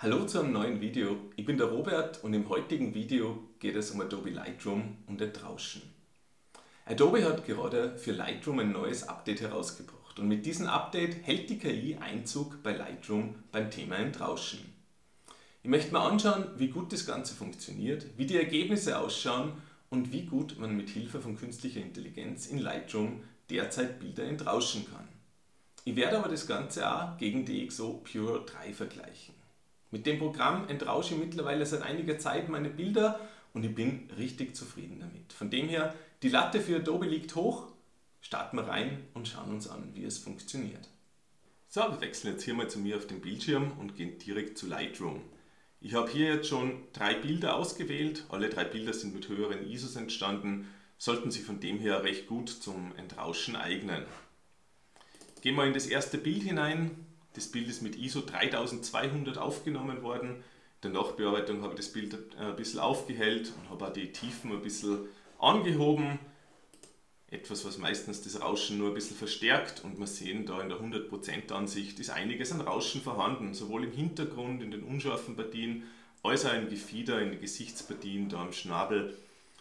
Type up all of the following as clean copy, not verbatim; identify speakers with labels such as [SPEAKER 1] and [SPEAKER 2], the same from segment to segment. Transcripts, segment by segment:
[SPEAKER 1] Hallo zu einem neuen Video. Ich bin der Robert und im heutigen Video geht es um Adobe Lightroom und Entrauschen. Adobe hat gerade für Lightroom ein neues Update herausgebracht und mit diesem Update hält die KI Einzug bei Lightroom beim Thema Entrauschen. Ich möchte mir anschauen, wie gut das Ganze funktioniert, wie die Ergebnisse ausschauen und wie gut man mit Hilfe von künstlicher Intelligenz in Lightroom derzeit Bilder entrauschen kann. Ich werde aber das Ganze auch gegen DxO Pure 3 vergleichen. Mit dem Programm entrausche ich mittlerweile seit einiger Zeit meine Bilder und ich bin richtig zufrieden damit. Von dem her, die Latte für Adobe liegt hoch. Starten wir rein und schauen uns an, wie es funktioniert. So, wir wechseln jetzt hier mal zu mir auf den Bildschirm und gehen direkt zu Lightroom. Ich habe hier jetzt schon 3 Bilder ausgewählt. Alle 3 Bilder sind mit höheren ISOs entstanden, sollten sich von dem her recht gut zum Entrauschen eignen. Gehen wir in das erste Bild hinein. Das Bild ist mit ISO 3200 aufgenommen worden. In der Nachbearbeitung habe ich das Bild ein bisschen aufgehellt und habe auch die Tiefen ein bisschen angehoben. Etwas, was meistens das Rauschen nur ein bisschen verstärkt, und wir sehen da in der 100% Ansicht ist einiges an Rauschen vorhanden, sowohl im Hintergrund, in den unscharfen Partien, als auch im Gefieder, in den Gesichtspartien, da am Schnabel.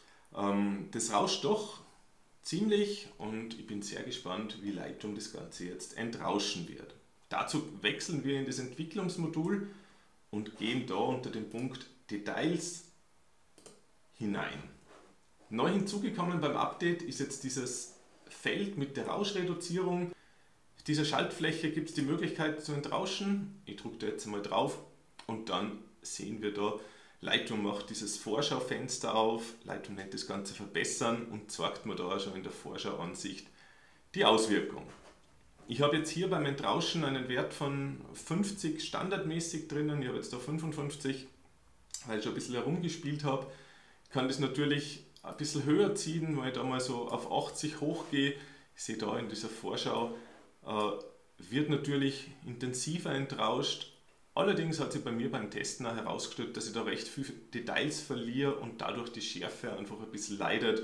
[SPEAKER 1] Das rauscht doch ziemlich und ich bin sehr gespannt, wie Lightroom das Ganze jetzt entrauschen wird. Dazu wechseln wir in das Entwicklungsmodul und gehen da unter den Punkt Details hinein. Neu hinzugekommen beim Update ist jetzt dieses Feld mit der Rauschreduzierung. Auf dieser Schaltfläche gibt es die Möglichkeit zu entrauschen. Ich drücke da jetzt mal drauf und dann sehen wir da, Lightroom macht dieses Vorschaufenster auf. Lightroom nennt das Ganze verbessern und zeigt mir da schon in der Vorschauansicht die Auswirkung. Ich habe jetzt hier beim Entrauschen einen Wert von 50 standardmäßig drinnen. Ich habe jetzt da 55, weil ich schon ein bisschen herumgespielt habe. Ich kann das natürlich ein bisschen höher ziehen, weil ich da mal so auf 80 hochgehe. Ich sehe da in dieser Vorschau, wird natürlich intensiver entrauscht. Allerdings hat sich bei mir beim Testen auch herausgestellt, dass ich da recht viele Details verliere und dadurch die Schärfe einfach ein bisschen leidet.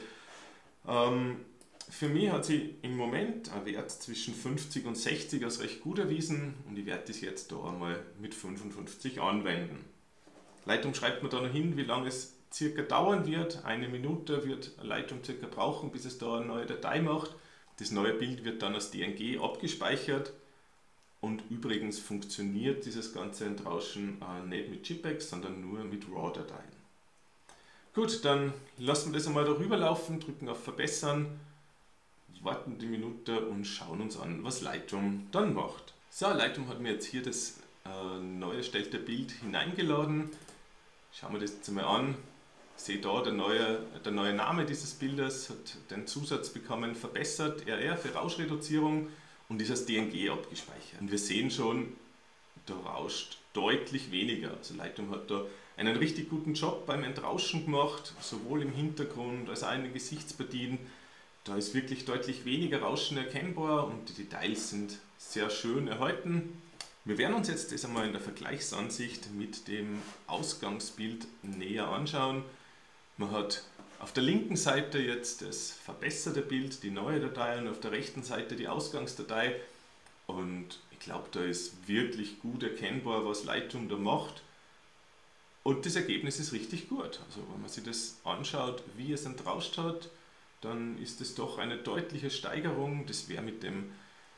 [SPEAKER 1] Für mich hat sich im Moment ein Wert zwischen 50 und 60 als recht gut erwiesen und ich werde das jetzt da einmal mit 55 anwenden. Lightroom schreibt mir da noch hin, wie lange es circa dauern wird. 1 Minute wird Lightroom circa brauchen, bis es da eine neue Datei macht. Das neue Bild wird dann als DNG abgespeichert und übrigens funktioniert dieses ganze Entrauschen nicht mit JPEGs, sondern nur mit RAW-Dateien. Gut, dann lassen wir das einmal darüber laufen, drücken auf Verbessern, warten die Minute und schauen uns an, was Lightroom dann macht. So, Lightroom hat mir jetzt hier das neu erstellte Bild hineingeladen. Schauen wir das jetzt mal an. Ich sehe da, der neue Name dieses Bildes hat den Zusatz bekommen, verbessert RR für Rauschreduzierung und ist als DNG abgespeichert. Und wir sehen schon, da rauscht deutlich weniger. Also Lightroom hat da einen richtig guten Job beim Entrauschen gemacht, sowohl im Hintergrund als auch in den Gesichtspartien. Da ist wirklich deutlich weniger Rauschen erkennbar und die Details sind sehr schön erhalten. Wir werden uns jetzt das einmal in der Vergleichsansicht mit dem Ausgangsbild näher anschauen. Man hat auf der linken Seite jetzt das verbesserte Bild, die neue Datei, und auf der rechten Seite die Ausgangsdatei. Und ich glaube, da ist wirklich gut erkennbar, was Lightroom da macht. Und das Ergebnis ist richtig gut. Also wenn man sich das anschaut, wie es entrauscht hat, dann ist es doch eine deutliche Steigerung. Das wäre mit dem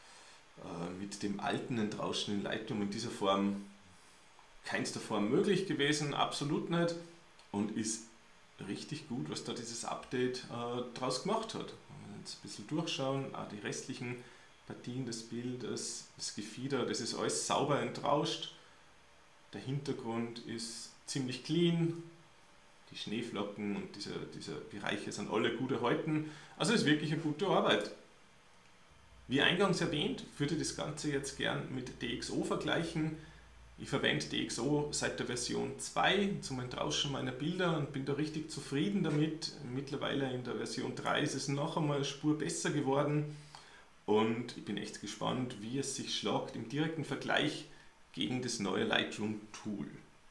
[SPEAKER 1] alten Entrauschen in Lightroom in dieser Form keinster Form möglich gewesen, absolut nicht. Und ist richtig gut, was da dieses Update draus gemacht hat. Wenn wir jetzt ein bisschen durchschauen, auch die restlichen Partien des Bildes, das Gefieder, das ist alles sauber entrauscht. Der Hintergrund ist ziemlich clean. Die Schneeflocken und diese Bereiche sind alle gut erhalten. Also ist wirklich eine gute Arbeit. Wie eingangs erwähnt, würde ich das Ganze jetzt gern mit DxO vergleichen. Ich verwende DxO seit der Version 2 zum Entrauschen meiner Bilder und bin da richtig zufrieden damit. Mittlerweile in der Version 3 ist es noch einmal eine Spur besser geworden und ich bin echt gespannt, wie es sich schlagt im direkten Vergleich gegen das neue Lightroom Tool.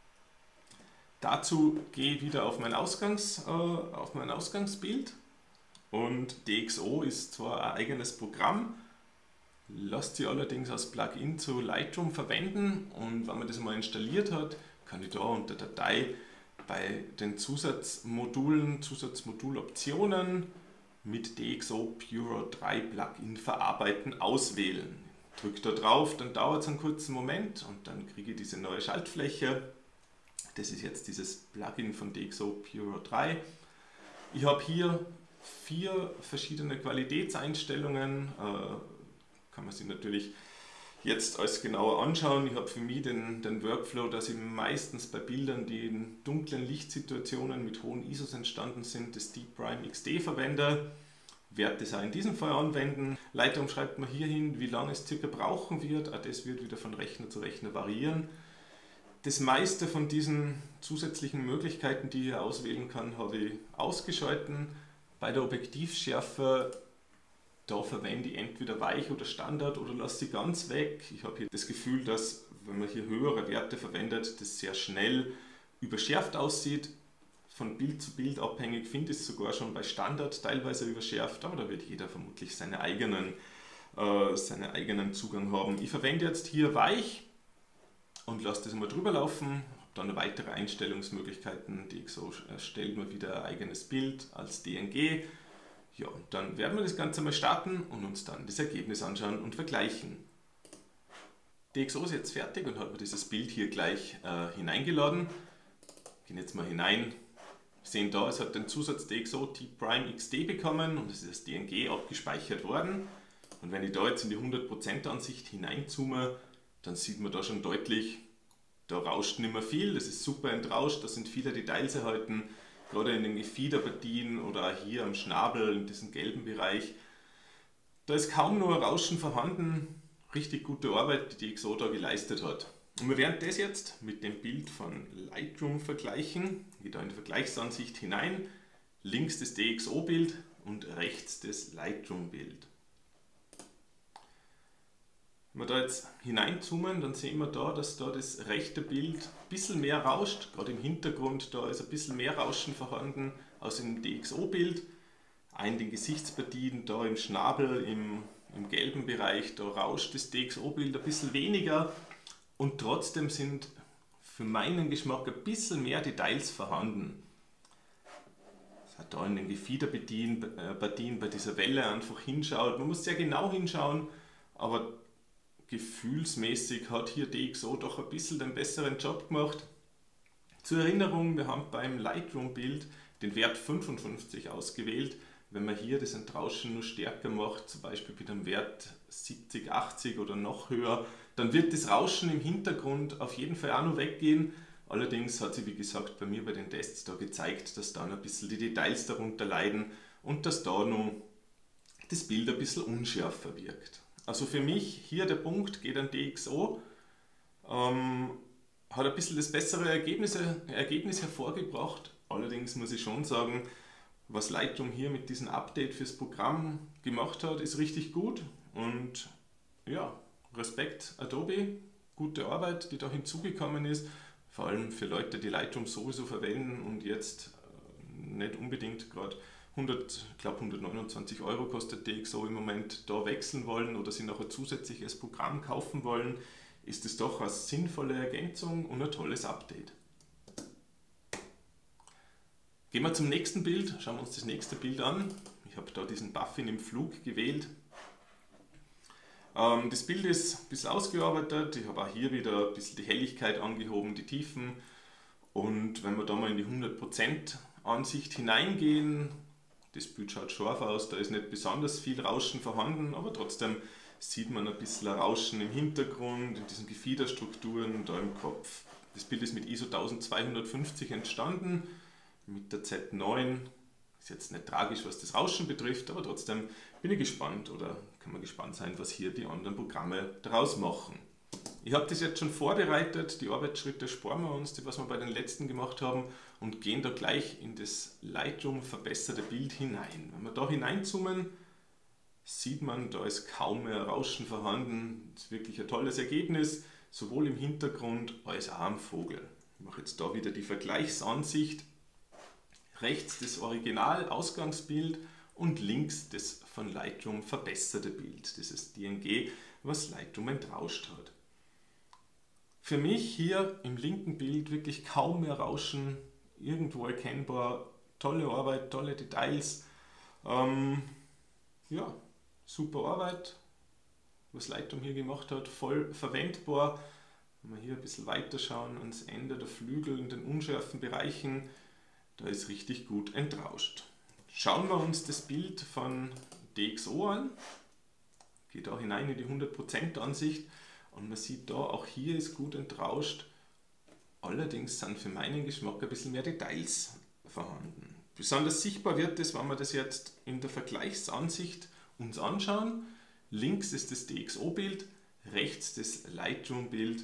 [SPEAKER 1] Dazu gehe ich wieder auf mein Ausgangsbild und DxO ist zwar ein eigenes Programm, lasst sie allerdings als Plugin zu Lightroom verwenden und wenn man das mal installiert hat, kann ich da unter Datei bei den Zusatzmoduloptionen mit DxO Bureau 3 Plugin verarbeiten auswählen. Drücke da drauf, dann dauert es einen kurzen Moment und dann kriege ich diese neue Schaltfläche. Das ist jetzt dieses Plugin von DxO Bureau 3. Ich habe hier 4 verschiedene Qualitätseinstellungen. Kann man sich natürlich jetzt alles genauer anschauen. Ich habe für mich den Workflow, dass ich meistens bei Bildern, die in dunklen Lichtsituationen mit hohen ISOs entstanden sind, das Deep Prime XD verwende. Werde das auch in diesem Fall anwenden. Lightroom schreibt mir hier hin, wie lange es circa brauchen wird. Auch das wird wieder von Rechner zu Rechner variieren. Das meiste von diesen zusätzlichen Möglichkeiten, die ich hier auswählen kann, habe ich ausgeschalten. Bei der Objektivschärfe, da verwende ich entweder Weich oder Standard oder lasse sie ganz weg. Ich habe hier das Gefühl, dass, wenn man hier höhere Werte verwendet, das sehr schnell überschärft aussieht. Von Bild zu Bild abhängig finde ich es sogar schon bei Standard teilweise überschärft, aber da wird jeder vermutlich seinen eigenen Zugang haben. Ich verwende jetzt hier Weich und lasse das mal drüber laufen. Habe dann weitere Einstellungsmöglichkeiten. DxO erstellt mir wieder ein eigenes Bild als DNG. Ja, und dann werden wir das Ganze mal starten und uns dann das Ergebnis anschauen und vergleichen. DxO ist jetzt fertig und hat mir dieses Bild hier gleich hineingeladen. Gehen jetzt mal hinein. Wir sehen da, es hat den Zusatz DxO Deep Prime XD bekommen und es ist als DNG abgespeichert worden. Und wenn ich da jetzt in die 100% Ansicht hineinzoome, dann sieht man da schon deutlich, da rauscht nicht mehr viel, das ist super entrauscht, da sind viele Details erhalten, gerade in den Gefiederpartien oder auch hier am Schnabel, in diesem gelben Bereich. Da ist kaum nur Rauschen vorhanden, richtig gute Arbeit, die DxO da geleistet hat. Und wir werden das jetzt mit dem Bild von Lightroom vergleichen. Ich gehe da in die Vergleichsansicht hinein, links das DxO-Bild und rechts das Lightroom-Bild. Wenn wir da jetzt hineinzoomen, dann sehen wir da, dass da das rechte Bild ein bisschen mehr rauscht. Gerade im Hintergrund, da ist ein bisschen mehr Rauschen vorhanden als im DxO-Bild. In den Gesichtspartien, da im Schnabel, im gelben Bereich, da rauscht das DxO-Bild ein bisschen weniger. Und trotzdem sind für meinen Geschmack ein bisschen mehr Details vorhanden. Das hat da in den Gefiederpartien bei dieser Welle einfach hinschaut. Man muss sehr genau hinschauen, aber gefühlsmäßig hat hier DxO doch ein bisschen den besseren Job gemacht. Zur Erinnerung, wir haben beim Lightroom-Bild den Wert 55 ausgewählt. Wenn man hier das Entrauschen nur stärker macht, zum Beispiel mit einem Wert 70, 80 oder noch höher, dann wird das Rauschen im Hintergrund auf jeden Fall auch noch weggehen. Allerdings hat sich, wie gesagt, bei mir bei den Tests da gezeigt, dass dann ein bisschen die Details darunter leiden und dass da noch das Bild ein bisschen unschärfer wirkt. Also für mich hier der Punkt geht an DxO, hat ein bisschen das bessere Ergebnis hervorgebracht. Allerdings muss ich schon sagen, was Lightroom hier mit diesem Update fürs Programm gemacht hat, ist richtig gut. Und ja, Respekt Adobe, gute Arbeit, die da hinzugekommen ist. Vor allem für Leute, die Lightroom sowieso verwenden und jetzt nicht unbedingt gerade 129 € kostet DxO im Moment, da wechseln wollen oder sie noch ein zusätzliches Programm kaufen wollen, ist es doch eine sinnvolle Ergänzung und ein tolles Update. Gehen wir zum nächsten Bild, schauen wir uns das nächste Bild an. Ich habe da diesen Buffin im Flug gewählt. Das Bild ist ein bisschen ausgearbeitet, ich habe auch hier wieder ein bisschen die Helligkeit angehoben, die Tiefen. Und wenn wir da mal in die 100% Ansicht hineingehen, das Bild schaut scharf aus, da ist nicht besonders viel Rauschen vorhanden, aber trotzdem sieht man ein bisschen Rauschen im Hintergrund, in diesen Gefiederstrukturen, da im Kopf. Das Bild ist mit ISO 1250 entstanden, mit der Z9. Ist jetzt nicht tragisch, was das Rauschen betrifft, aber trotzdem bin ich gespannt oder kann man gespannt sein, was hier die anderen Programme daraus machen. Ich habe das jetzt schon vorbereitet, die Arbeitsschritte sparen wir uns, die was wir bei den letzten gemacht haben und gehen da gleich in das Lightroom verbesserte Bild hinein. Wenn wir da hineinzoomen, sieht man, da ist kaum mehr Rauschen vorhanden. Das ist wirklich ein tolles Ergebnis, sowohl im Hintergrund als auch am Vogel. Ich mache jetzt da wieder die Vergleichsansicht. Rechts das Original-Ausgangsbild und links das von Lightroom verbesserte Bild, dieses DNG, was Lightroom entrauscht hat. Für mich hier im linken Bild wirklich kaum mehr Rauschen, irgendwo erkennbar, tolle Arbeit, tolle Details. Ja, super Arbeit, was Lightroom hier gemacht hat, voll verwendbar. Wenn wir hier ein bisschen weiter schauen, ans Ende der Flügel in den unschärfen Bereichen, da ist richtig gut entrauscht. Schauen wir uns das Bild von DxO an, geht auch hinein in die 100% Ansicht und man sieht da, auch hier ist gut entrauscht. Allerdings sind für meinen Geschmack ein bisschen mehr Details vorhanden. Besonders sichtbar wird es, wenn wir das jetzt in der Vergleichsansicht uns anschauen. Links ist das DxO-Bild, rechts das Lightroom-Bild.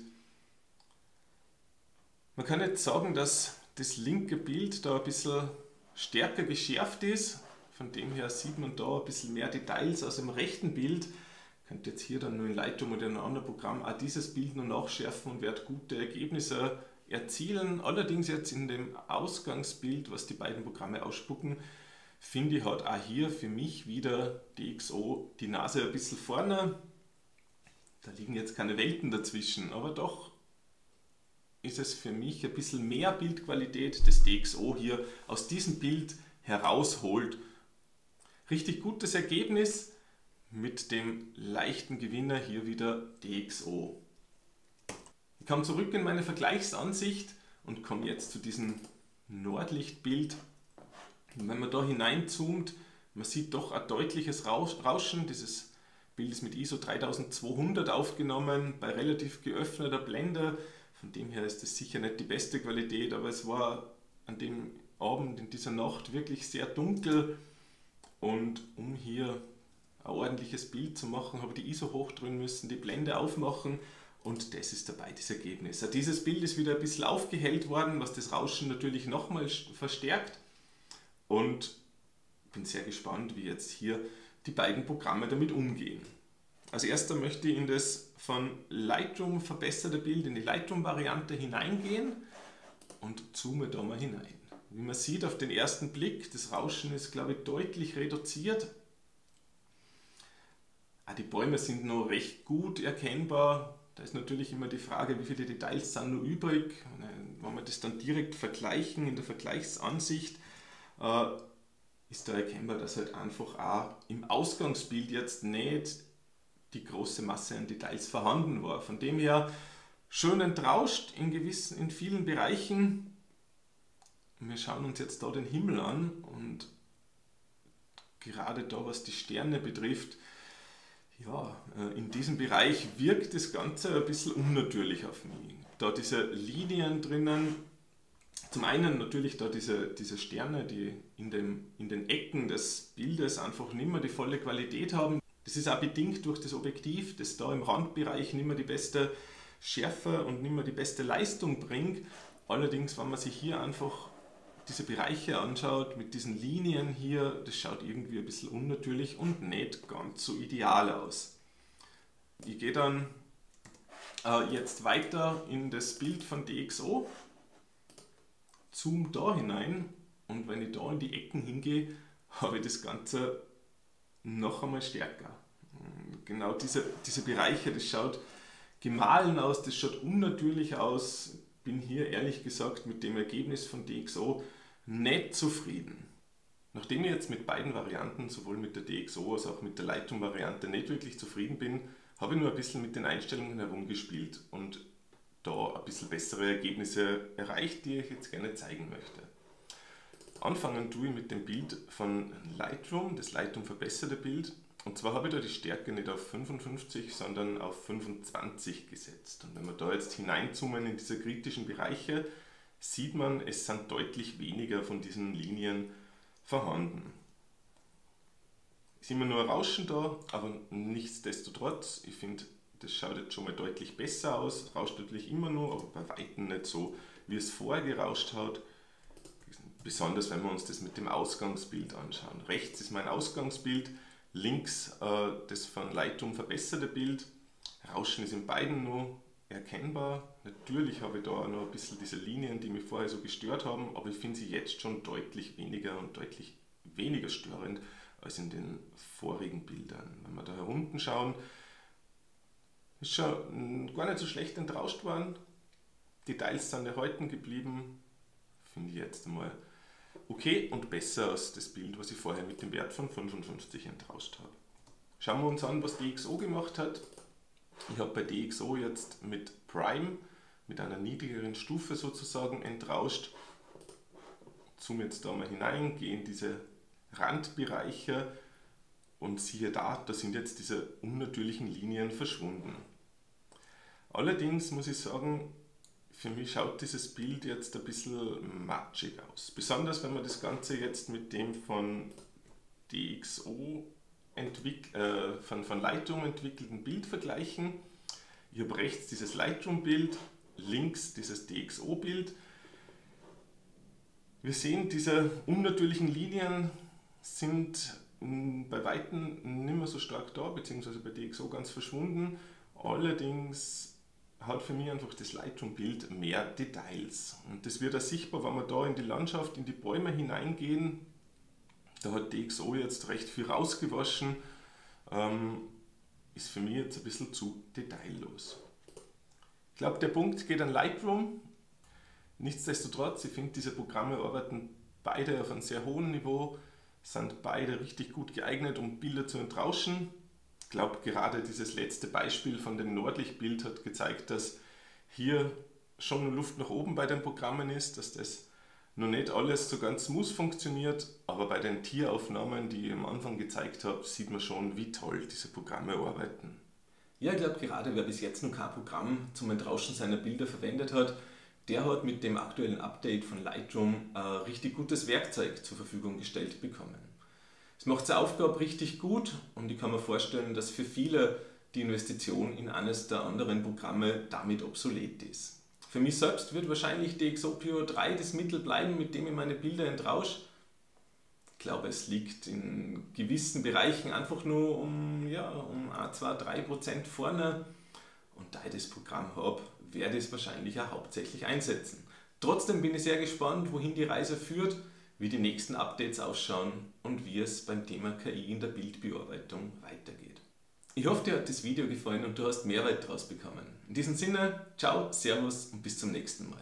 [SPEAKER 1] Man kann jetzt sagen, dass das linke Bild da ein bisschen stärker geschärft ist. Von dem her sieht man da ein bisschen mehr Details aus dem rechten Bild. Ich könnte jetzt hier dann nur in Lightroom oder in einem anderen Programm auch dieses Bild noch nachschärfen und werde gute Ergebnisse erzielen. Allerdings jetzt in dem Ausgangsbild, was die beiden Programme ausspucken, finde ich, hat auch hier für mich wieder DxO die Nase ein bisschen vorne. Da liegen jetzt keine Welten dazwischen, aber doch ist es für mich ein bisschen mehr Bildqualität, das DxO hier aus diesem Bild herausholt. Richtig gutes Ergebnis mit dem leichten Gewinner hier wieder DxO. Ich komme zurück in meine Vergleichsansicht und komme jetzt zu diesem Nordlichtbild. Und wenn man da hineinzoomt, man sieht doch ein deutliches Rauschen. Dieses Bild ist mit ISO 3200 aufgenommen, bei relativ geöffneter Blende. Von dem her ist es sicher nicht die beste Qualität, aber es war an dem Abend, in dieser Nacht wirklich sehr dunkel. Und um hier ein ordentliches Bild zu machen, habe ich die ISO hochdrehen müssen, die Blende aufmachen. Und das ist dabei das Ergebnis. Dieses Bild ist wieder ein bisschen aufgehellt worden, was das Rauschen natürlich nochmal verstärkt. Und bin sehr gespannt, wie jetzt hier die beiden Programme damit umgehen. Als erster möchte ich in das von Lightroom verbesserte Bild, in die Lightroom-Variante hineingehen und zoome da mal hinein. Wie man sieht auf den ersten Blick, das Rauschen ist, glaube ich, deutlich reduziert. Auch die Bäume sind noch recht gut erkennbar. Da ist natürlich immer die Frage, wie viele Details sind noch übrig. Wenn wir das dann direkt vergleichen in der Vergleichsansicht, ist da erkennbar, dass halt einfach auch im Ausgangsbild jetzt nicht die große Masse an Details vorhanden war. Von dem her schön entrauscht in vielen Bereichen. Wir schauen uns jetzt da den Himmel an und gerade da, was die Sterne betrifft, ja, in diesem Bereich wirkt das Ganze ein bisschen unnatürlich auf mich. Da diese Linien drinnen, zum einen natürlich da diese Sterne, die in den Ecken des Bildes einfach nicht mehr die volle Qualität haben. Das ist auch bedingt durch das Objektiv, das da im Randbereich nicht mehr die beste Schärfe und nicht mehr die beste Leistung bringt. Allerdings, wenn man sich hier einfach diese Bereiche anschaut, mit diesen Linien hier, das schaut irgendwie ein bisschen unnatürlich und nicht ganz so ideal aus. Ich gehe dann jetzt weiter in das Bild von DxO, zoome da hinein und wenn ich da in die Ecken hingehe, habe ich das Ganze noch einmal stärker. Genau diese Bereiche, das schaut gemahlen aus, das schaut unnatürlich aus. Bin hier ehrlich gesagt mit dem Ergebnis von DxO nicht zufrieden. Nachdem ich jetzt mit beiden Varianten, sowohl mit der DxO als auch mit der Lightroom-Variante, nicht wirklich zufrieden bin, habe ich nur ein bisschen mit den Einstellungen herumgespielt und da ein bisschen bessere Ergebnisse erreicht, die ich jetzt gerne zeigen möchte. Anfangen tue ich mit dem Bild von Lightroom, das Lightroom verbesserte Bild. Und zwar habe ich da die Stärke nicht auf 55, sondern auf 25 gesetzt. Und wenn wir da jetzt hineinzoomen in diese kritischen Bereiche, sieht man, es sind deutlich weniger von diesen Linien vorhanden. Es ist immer nur ein Rauschen da, aber nichtsdestotrotz, ich finde, das schaut jetzt schon mal deutlich besser aus. Rauscht natürlich immer nur, aber bei weitem nicht so, wie es vorher gerauscht hat. Besonders wenn wir uns das mit dem Ausgangsbild anschauen. Rechts ist mein Ausgangsbild, links das von Lightroom verbesserte Bild. Rauschen ist in beiden nur erkennbar. Natürlich habe ich da noch ein bisschen diese Linien, die mich vorher so gestört haben, aber ich finde sie jetzt schon deutlich weniger und deutlich weniger störend als in den vorigen Bildern. Wenn wir da unten schauen, ist schon gar nicht so schlecht entrauscht worden.
[SPEAKER 2] Details sind erhalten geblieben. Finde ich jetzt einmal okay und besser als das Bild, was ich vorher mit dem Wert von 55 entrauscht habe. Schauen wir uns an, was DxO gemacht hat. Ich habe bei DxO jetzt mit Prime, mit einer niedrigeren Stufe sozusagen, entrauscht. Zoome jetzt da mal hinein, gehe in diese Randbereiche und siehe da sind jetzt diese unnatürlichen Linien verschwunden. Allerdings muss ich sagen, für mich schaut dieses Bild jetzt ein bisschen matschig aus. Besonders wenn wir das Ganze jetzt mit dem von DxO von Lightroom entwickelten Bild vergleichen. Ich habe rechts dieses Lightroom-Bild, links dieses DxO-Bild. Wir sehen, diese unnatürlichen Linien sind bei Weitem nicht mehr so stark da, beziehungsweise bei DxO ganz verschwunden. Allerdings hat für mich einfach das Lightroom-Bild mehr Details. Und das wird auch sichtbar, wenn wir da in die Landschaft, in die Bäume hineingehen. Da hat DxO jetzt recht viel rausgewaschen. Ist für mich jetzt ein bisschen zu detaillos. Ich glaube, der Punkt geht an Lightroom. Nichtsdestotrotz, ich finde, diese Programme arbeiten beide auf einem sehr hohen Niveau, sind beide richtig gut geeignet, um Bilder zu entrauschen. Ich glaube, gerade dieses letzte Beispiel von dem Nordlichtbild hat gezeigt, dass hier schon noch Luft nach oben bei den Programmen ist, dass das noch nicht alles so ganz smooth funktioniert, aber bei den Tieraufnahmen, die ich am Anfang gezeigt habe, sieht man schon, wie toll diese Programme arbeiten.
[SPEAKER 1] Ja, ich glaube, gerade wer bis jetzt noch kein Programm zum Entrauschen seiner Bilder verwendet hat, der hat mit dem aktuellen Update von Lightroom ein richtig gutes Werkzeug zur Verfügung gestellt bekommen. Es macht seine Aufgabe richtig gut und ich kann mir vorstellen, dass für viele die Investition in eines der anderen Programme damit obsolet ist. Für mich selbst wird wahrscheinlich DxO Pure 3 das Mittel bleiben, mit dem ich meine Bilder entrausche. Ich glaube, es liegt in gewissen Bereichen einfach nur um 1-2-3% vorne. Und da ich das Programm habe, werde ich es wahrscheinlich auch hauptsächlich einsetzen. Trotzdem bin ich sehr gespannt, wohin die Reise führt, wie die nächsten Updates ausschauen und wie es beim Thema KI in der Bildbearbeitung weitergeht. Ich hoffe, dir hat das Video gefallen und du hast Mehrwert daraus bekommen. In diesem Sinne, ciao, servus und bis zum nächsten Mal.